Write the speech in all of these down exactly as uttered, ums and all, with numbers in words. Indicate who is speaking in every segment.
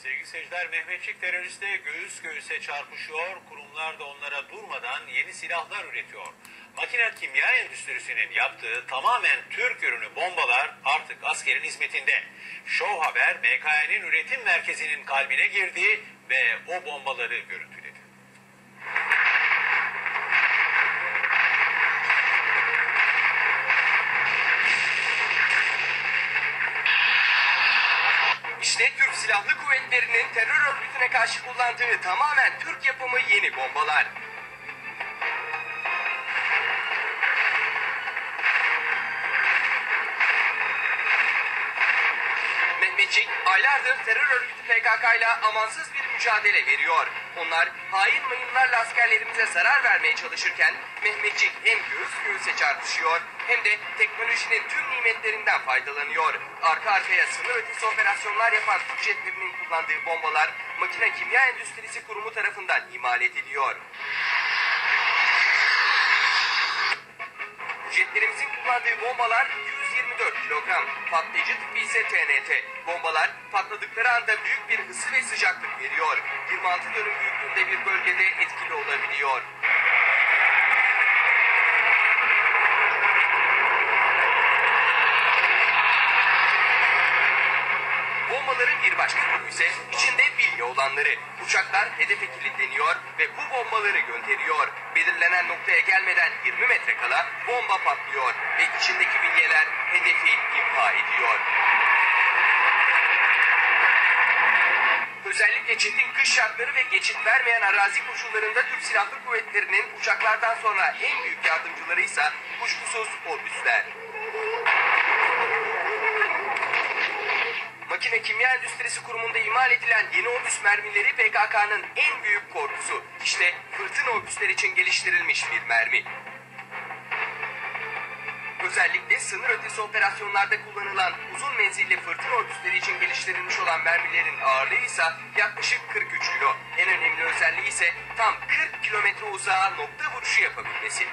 Speaker 1: Sevgili seyirciler, Mehmetçik teröristle göğüs göğüse çarpışıyor. Kurumlar da onlara durmadan yeni silahlar üretiyor. Makine kimya endüstrisinin yaptığı tamamen Türk ürünü bombalar artık askerin hizmetinde. Show Haber, M K N'nin üretim merkezinin kalbine girdi ve o bombaları görüntüledi.
Speaker 2: İşte Türk Silahlı Kuvvetleri'nin terör örgütüne karşı kullandığı tamamen Türk yapımı yeni bombalar. Mehmetçik aylardır terör örgütü P K K ile amansız bir mücadele veriyor. Onlar hain mayınlarla askerlerimize zarar vermeye çalışırken Mehmetçik hem göğüs göğüse çarpışıyor hem de teknolojinin tüm nimetlerinden faydalanıyor. Arka arkaya sınır ötesi operasyonlar yapan Türk jetlerinin kullandığı bombalar Makine Kimya Endüstrisi Kurumu tarafından imal ediliyor. Jetlerimizin kullandığı bombalar yüz yirmi dört kilogram, patlayıcı tipi ise T N T. Bombalar patladıkları anda büyük bir ısı ve sıcaklık veriyor. yirmi altı dönüm büyüklüğünde bir bölgede etkili olabiliyor. Bombaların bir başka türü ise içinde bilye olanları. Uçaklar hedefe kilitleniyor ve bu bombaları gönderiyor. Belirlenen noktaya gelmeden yirmi metre kala bomba patlıyor ve içindeki bilyeler hedefi imha ediyor. Özellikle çetin kış şartları ve geçit vermeyen arazi koşullarında Türk Silahlı Kuvvetleri'nin uçaklardan sonra en büyük yardımcıları ise kuşkusuz Orbüsler. Makine Kimya Endüstrisi Kurumu'nda imal edilen yeni Orbüs mermileri P K K'nın en büyük korkusu. İşte fırtına Orbüsler için geliştirilmiş bir mermi. Özellikle sınır ötesi operasyonlarda kullanılan uzun menzilli fırtına Orbüsleri için geliştirilmiş olan mermilerin ağırlığı ise yaklaşık kırk üç kilo. En önemli özelliği ise tam kırk kilometre uzağa nokta vuruşu yapabilmesi.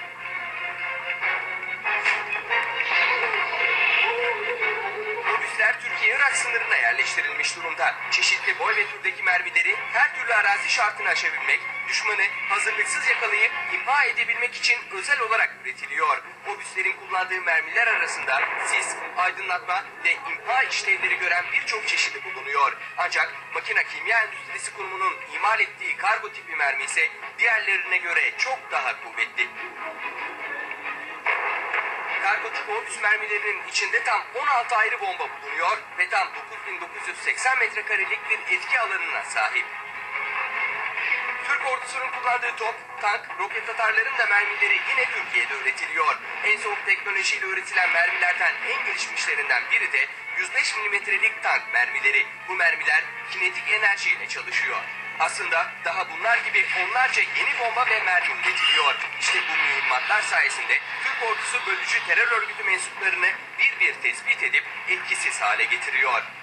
Speaker 2: Türkiye-Irak sınırına yerleştirilmiş durumda. Çeşitli boy ve türdeki mermileri her türlü arazi şartını aşabilmek, düşmanı hazırlıksız yakalayıp imha edebilmek için özel olarak üretiliyor. Obüslerin kullandığı mermiler arasında sis, aydınlatma ve imha işlevleri gören birçok çeşidi bulunuyor. Ancak Makine Kimya Endüstrisi Kurumu'nun imal ettiği kargo tipi mermi ise diğerlerine göre çok daha kuvvetli. Kargo tipi Orbüs mermilerinin içinde tam on altı ayrı bomba bulunuyor ve tam dokuz bin dokuz yüz seksen metrekarelik bir etki alanına sahip. Türk ordusunun kullandığı top, tank, roket atarların da mermileri yine Türkiye'de üretiliyor. En son teknolojiyle üretilen mermilerden en gelişmişlerinden biri de yüz beş milimetrelik tank mermileri. Bu mermiler kinetik enerjiyle çalışıyor. Aslında daha bunlar gibi onlarca yeni bomba ve mermi üretiliyor. İşte bu mühimmatlar sayesinde Türk ordusu bölücü terör örgütü mensuplarını bir bir tespit edip etkisiz hale getiriyor.